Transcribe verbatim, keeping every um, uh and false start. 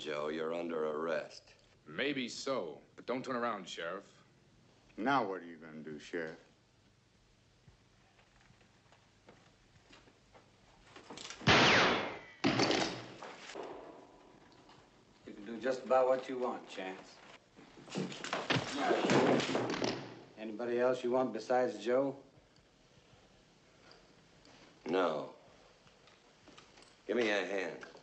Joe. You're under arrest. Maybe so, but don't turn around, Sheriff. Now what are you going to do, Sheriff? You can do just about what you want, Chance. Anybody else you want besides Joe? No. Give me a hand.